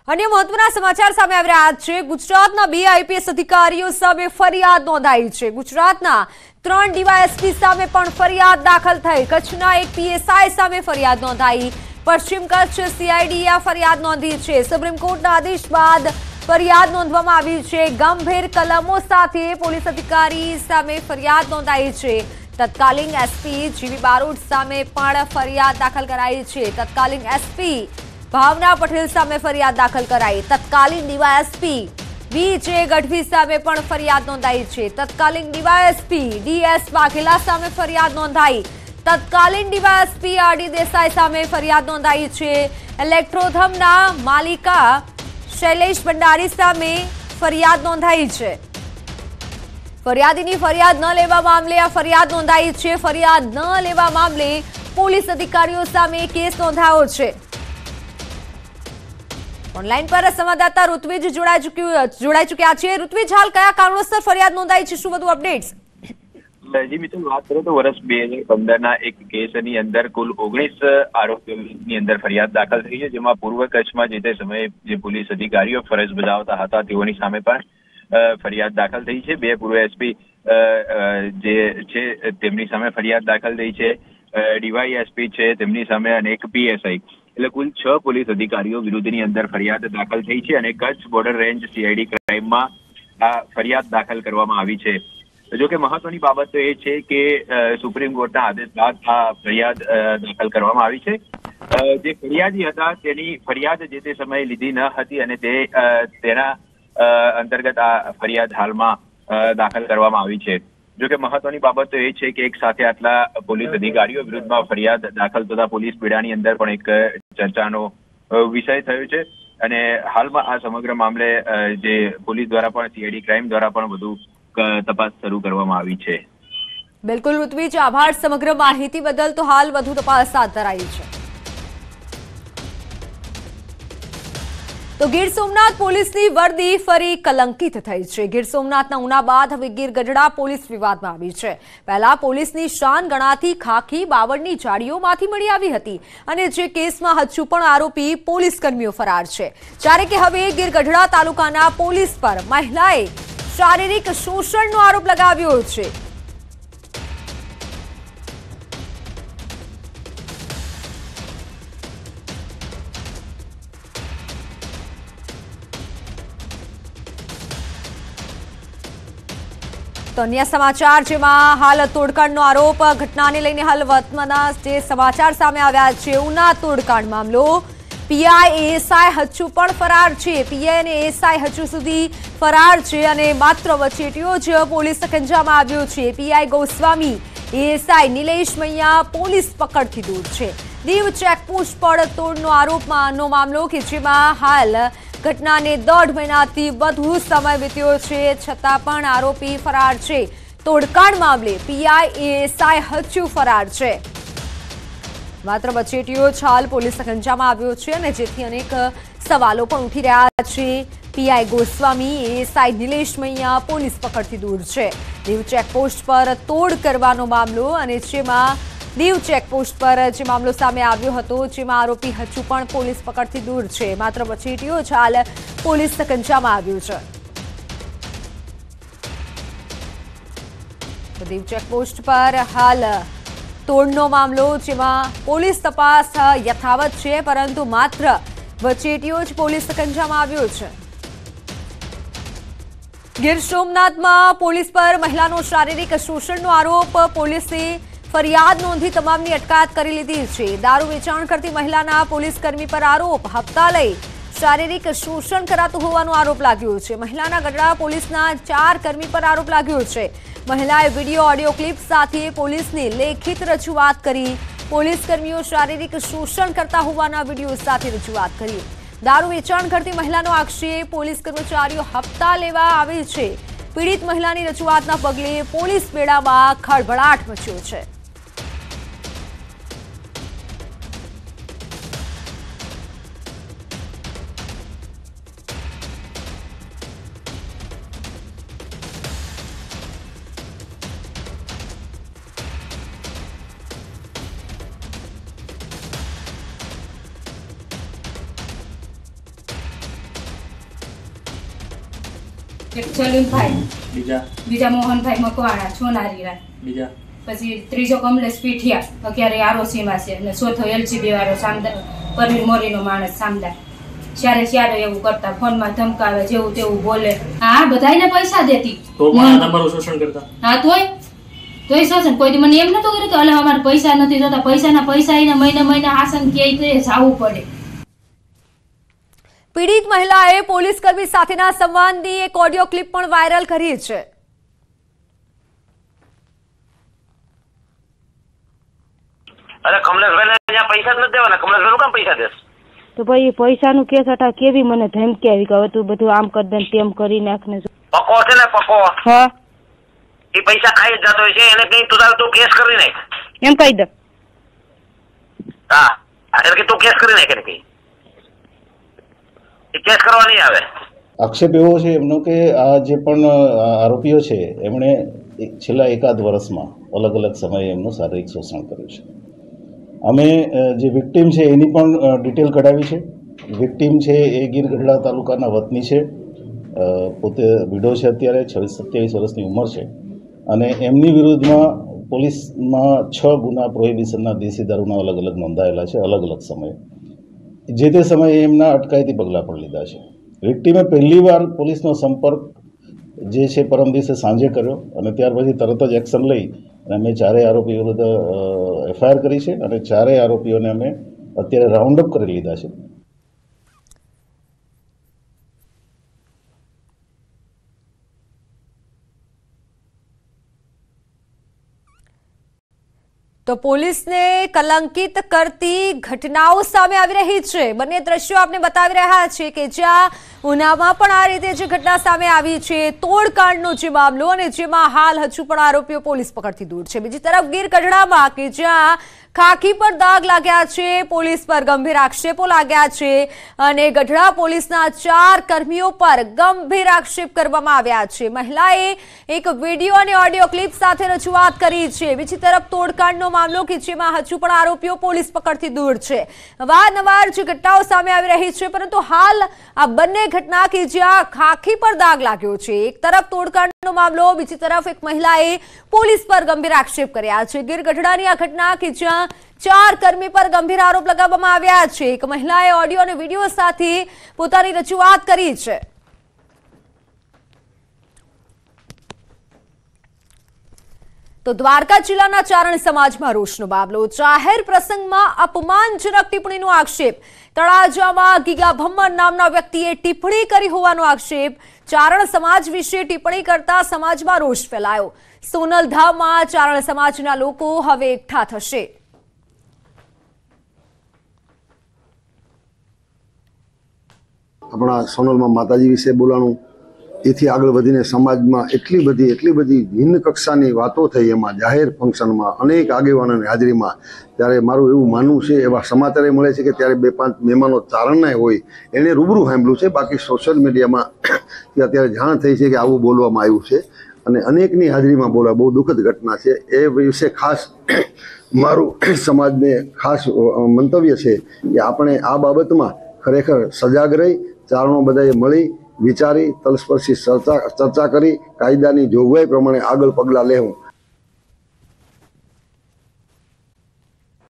અન્ય મહત્વના સમાચાર સામે આવી રહ્યા છે। ગુજરાતના 2 આઈપીએસ અધિકારીઓ સામે ફરિયાદ નોંધાઈ છે। ગુજરાતના 3 ડીવાયએસપી સામે પણ ફરિયાદ દાખલ થઈ। કચ્છના 1 પીએસઆઈ સામે ફરિયાદ નોંધાઈ। પશ્ચિમ કચ્છ સીઆઈડીએ ફરિયાદ નોંધી છે। સુપ્રીમ કોર્ટના આદેશ બાદ ફરિયાદ નોંધવામાં આવી છે। ગંભીર કલમો સાથે પોલીસ અધિકારી સામે ફરિયાદ નોંધાઈ છે। તત્કાલીન એસપી જીવી બારોટ સામે પણ ફરિયાદ દાખલ કરાઈ છે। તત્કાલીન એસપી ભાવના પટેલ સામે ફરિયાદ દાખલ કરાઈ। તત્કાલીન ડીવાયએસપી વીજે ગઢવી સામે પણ ફરિયાદ નોંધાઈ છે। તત્કાલીન ડીવાયએસપી ડીએસ વાઘેલા સામે ફરિયાદ નોંધાઈ। તત્કાલીન ડીવાયએસપી આરડી દેસાઈ સામે ફરિયાદ નોંધાઈ છે। ઇલેક્ટ્રોધમના માલિકા શૈલેષ ભંડારી સામે ફરિયાદ નોંધાઈ છે। ફરિયાદીની ફરિયાદ ન લેવા મામલે આ ફરિયાદ નોંધાઈ છે। ફરિયાદ ન લેવા મામલે પોલીસ અધિકારીઓ સામે કેસ નોંધાયો છે। ઓનલાઈન પર સંવાદદાતા ઋત્વિજ જોડાઈ ચૂક્યા છે। ઋત્વિજ, હાલ કયા કારણોસર ફરિયાદ નોંધાઈ છે, શું વધુ અપડેટ્સ? જી મિત્ર, વાત કરું તો વર્ષ 2015ના એક કેસની અંદર કુલ 19 આરોપીઓની અંદર ફરિયાદ દાખલ થઈ છે, જેમાં પૂર્વ કચ્છમાં જે તે સમયે જે પોલીસ અધિકારીઓ ફરજ બજાવતા હતા તેઓની સામે પણ ફરિયાદ દાખલ થઈ છે। 2 પૂર્વ એસપી જે છે તેમની સામે ફરિયાદ દાખલ થઈ છે। ડીવાયએસપી છે તેમની સામે અને 1 પીએસઆઈ, એટલે કુલ 6 પોલીસ અધિકારીઓ વિરુદ્ધની અંદર ફરિયાદ દાખલ થઈ છે અને કચ્છ બોર્ડર રેન્જ સીઆઈડી ક્રાઇમમાં આ ફરિયાદ દાખલ કરવામાં આવી છે। જો કે મહત્વની બાબત તો એ છે કે સુપ્રીમ કોર્ટના આદેશ બાદ આ ફરિયાદ દાખલ કરવામાં આવી છે। જે ફરિયાદી હતા તેની ફરિયાદ જે તે સમયે લીધી ન હતી અને તેના અંતર્ગત આ ફરિયાદ હાલમાં દાખલ કરવામાં આવી છે। જો કે મહત્વની બાબત તો એ છે કે એક સાથે આટલા પોલીસ અધિકારીઓ વિરુદ્ધમાં ફરિયાદ દાખલ થતા પોલીસ બેડાની અંદર પણ એક ચર્ચાનો વિષય થયો છે અને હાલમાં આ સમગ્ર મામલે જે પોલીસ દ્વારા પણ સીઆઈડી ક્રાઇમ દ્વારા પણ વધુ તપાસ શરૂ કરવામાં આવી છે। બિલકુલ ઋત્વિજ, આભાર સમગ્ર માહિતી બદલ। તો હાલ વધુ તપાસ હાથ ધરાઈ છે। તો ગીર સોમનાથ પોલીસની વર્દી ફરી કલંકિત થઈ છે। ગીર સોમનાથના ઉના બાદ હવે ગીર ગઢડા પોલીસ વિવાદમાં આવી છે। પહેલા પોલીસની શાન ગણાતી ખાખી બાવળની જાળીઓમાંથી મળી આવી હતી અને જે કેસમાં હજુ પણ આરોપી પોલીસ કર્મીઓ ફરાર છે, જ્યારે કે હવે ગીર ગઢડા તાલુકાના પોલીસ પર મહિલાએ શારીરિક શોષણનો આરોપ લગાવ્યો છે। તો અન્ય સમાચાર જેમાં હાલ તોડકાંડનો આરોપ ઘટનાને લઈને હાલ વર્તમાનના જે સમાચાર સામે આવ્યા છે। ઉના તોડકાંડ મામલો, પીઆઈ એએસઆઈ હજુ પણ ફરાર છે। પીઆઈ અને એએસઆઈ હજુ સુધી ફરાર છે અને માત્ર વચેટીઓ જ પોલીસ સકંજામાં આવ્યો છે। પીઆઈ ગોસ્વામી, એએસઆઈ નિલેશ મૈયા પોલીસ પકડથી દૂર છે। દીવ ચેકપોસ્ટ પર તોડનો આરોપનો મામલો કે જેમાં હાલ ઘટનાને 1.5 મહિનાથી વધુ સમય વીત્યો છે, છતાં પણ આરોપી ફરાર છે। તોડકાંડ મામલે પીઆઈ એએસઆઈ હજુ ફરાર છે। માત્ર વચેટીઓ જ હાલ પોલીસ સકંજામાં આવ્યો છે અને જેથી અનેક સવાલો પણ ઉઠી રહ્યા છે। પીઆઈ ગોસ્વામી, એએસઆઈ નિલેશ મૈયા પોલીસ પકડથી દૂર છે। દીવ ચેકપોસ્ટ પર તોડ કરવાનો મામલો અને જેમાં દીવ ચેકપોસ્ટ પર જે મામલો સામે આવ્યો હતો જેમાં આરોપી હજુ પણ પોલીસ પકડથી દૂર છે। માત્ર વચેટીઓ જ હાલ પોલીસ સકંજામાં આવ્યું છે। તો દીવ ચેકપોસ્ટ પર હાલ તોડનો મામલો જેમાં પોલીસ તપાસ યથાવત છે, પરંતુ માત્ર વચેટીઓ જ પોલીસ સકંજામાં આવ્યો છે। ગીર સોમનાથમાં પોલીસ પર મહિલાનો શારીરિક શોષણનો આરોપ, પોલીસે ફરિયાદ નોંધી તમામની અટકાયત કરી લીધી છે। દારૂ વેચાણ કરતી મહિલાના પોલીસ કર્મી પર આરોપ, હપ્તા લઈ શારીરિક શોષણ કરાતું હોવાનો આરોપ લાગ્યો છે। મહિલાના ગઢડા પોલીસના 4 કર્મી પર આરોપ લાગ્યો છે। મહિલાએ વિડીયો ઓડિયો ક્લિપ સાથે પોલીસને લેખિત રજૂઆત કરી। પોલીસ કર્મીઓ શારીરિક શોષણ કરતા હોવાના વિડીયો સાથે રજૂઆત કરી। દારૂ વેચાણ કરતી મહિલાનો આક્ષેપ, પોલીસ કર્મચારીઓ હપ્તા લેવા આવે છે। પીડિત મહિલાની રજૂઆતના પગલે પોલીસ બેડામાં ખળભળાટ મચ્યો છે। એક સલીમભાઈ, બીજા મોહનભાઈ મકવાણા છોનારીરા, બીજા પછી ત્રીજો કમલેશ પીઠિયા, અત્યારે આરોસીમાં છે, અને ચોથો એલસીબી વાળો સામદાર પરવીર મોરીનો માણસ સામદાર. ત્યારે એવું કરતા, ફોનમાં ધમકાવે, જેવું તેવું બોલે. હા, બધાને પૈસા દેતી. તો પણ તમારું શોષણ કરતા? હા, તોય શોષણ. કોઈ મને એમ નતું કર્યું કે અલે અમારે પૈસા નથી જોતા, પૈસા એને મહિને આસન કે જવું પડે. પીડિત મહિલાએ પોલીસ કર્મી સાથેના સંવાદની એક ઓડિયો ક્લિપ પણ વાયરલ કરી છે. અરે કમલેશભાઈને અહીંયા પૈસા જ નથી દેવાના. કમલેશભાઈ કામ પૈસા દેશ? તો ભાઈ પૈસાનું કેસ હતા, કેવી મને ધમકી આવી કે હવે તું બધું આમ કરી દે તેમ કરી નાખને. પકો છે ને પકો, હા, એ પૈસા ખાઈ જ જતો હોય છે. એને કઈ તું કેસ કરી નાખ એમ કહી દે. હા, એટલે કે તું કેસ કરી નાખ. એને કઈ કેસ કરવા નહીં આવે. આક્ષેપ એવો છે એમનો કે આ જે પણ આરોપીઓ છે એમણે છેલ્લા એકાદ વર્ષમાં અલગ અલગ સમયે એમનું શારીરિક શોષણ કર્યું છે. અમે જે વિક્ટીમ છે એની પણ ડિટેલ કઢાવી છે. વિક્ટીમ છે એ ગીર ગઢડા તાલુકાના વતની છે, પોતે વિડો છે, અત્યારે 26-27 વર્ષની ઉંમર છે, અને એમની વિરુદ્ધમાં પોલીસમાં 6 ગુના પ્રોહિબિશનના દેશી દારૂના અલગ અલગ નોંધાયેલા છે. અલગ અલગ સમયે જે તે સમયે એમના અટકાયતી પગલાં પણ લીધા છે. વિક્ટીમે પહેલીવાર પોલીસનો સંપર્ક જે છે પરમ દિવસે સાંજે કર્યો, અને ત્યાર પછી તરત જ એક્શન લઈ અને અમે 4 આરોપીઓ વિરુદ્ધ એફઆઈઆર કરી છે, અને 4 આરોપીઓને અમે અત્યારે રાઉન્ડ અપ કરી લીધા છે. તો પોલીસને કલંકિત કરતી ઘટનાઓ સામે આવી રહી છે. બંને દ્રશ્યો આપને બતાવી રહ્યા છે કે જ્યાં ઉનામાં પણ આ રીતે જે ઘટના સામે આવી છે, તોડકાંડનો જે મામલો, અને જેમાં હાલ હજુ પણ આરોપીઓ પોલીસ પકડથી દૂર છે. બીજી તરફ ગીર ગઢડામાં કે જ્યાં ખાખી પર દાગ લાગ્યા છે, પોલીસ પર ગંભીર આક્ષેપો લાગ્યા છે, અને ગઢડા પોલીસના 4 કર્મીઓ પર ગંભીર આક્ષેપ કરવામાં આવ્યા છે. મહિલાએ એક વિડીયો અને ઓડિયો ક્લિપ સાથે રજૂઆત કરી છે. બીજી તરફ તોડકાંડનો મામલો કે જેમાં હજુ પણ આરોપીઓ પોલીસ પકડથી દૂર છે. વારંવાર જે ઘટનાઓ સામે આવી રહી છે, પરંતુ હાલ આ બંને ઘટના કે જ્યાં ખાખી પર દાગ લાગ્યો છે, એક તરફ તોડકાંડનો મામલો, બીજી તરફ એક મહિલાએ પોલીસ પર ગંભીર આક્ષેપ કર્યા છે. ગીર ગઢડાની આ ઘટના કે જ્યાં 4 કર્મી પર ગંભીર આરોપ લગાવવામાં આવ્યા છે. એક મહિલાએ ઓડિયો અને વિડીયો સાથે પોતાની રજૂઆત કરી છે. તો દ્વારકા જિલ્લાના ચારણ સમાજમાં રોષનો મામલો. જાહેર પ્રસંગમાં અપમાનજનક ટિપ્પણીનો આક્ષેપ. તળાજામાં ગીગા ભમ્મર નામના વ્યક્તિએ ટિપ્પણી કરી હોવાનો આક્ષેપ. ચારણ સમાજ વિશે ટિપ્પણી કરતા સમાજમાં રોષ ફેલાયો. સોનલધામમાં ચારણ સમાજના લોકો હવે એકઠા થશે. આપણા સોનલમાં માતાજી વિશે બોલાણું, એથી આગળ વધીને સમાજમાં એટલી બધી ભિન્ન કક્ષાની વાતો થઈ. એમાં જાહેર ફંક્શનમાં અનેક આગેવાનોની હાજરીમાં ત્યારે મારું એવું માનવું છે, એવા સમાચાર મળે છે કે ત્યારે 2-5 મહેમાનો ચારણના હોય એણે રૂબરૂ સાંભળ્યું છે. બાકી સોશિયલ મીડિયામાં અત્યારે જાણ થઈ છે કે આવું બોલવામાં આવ્યું છે, અને અનેકની હાજરીમાં બોલવા બહુ દુઃખદ ઘટના છે. એ વિશે ખાસ મારું સમાજને ખાસ મંતવ્ય છે કે આપણે આ બાબતમાં ખરેખર સજાગ રહી, ચારણો બધાએ મળી વિચારી તલસ્પર્શી ચર્ચા કરી કાયદાની જોગવાઈ પ્રમાણે આગળ પગલાં લેવું.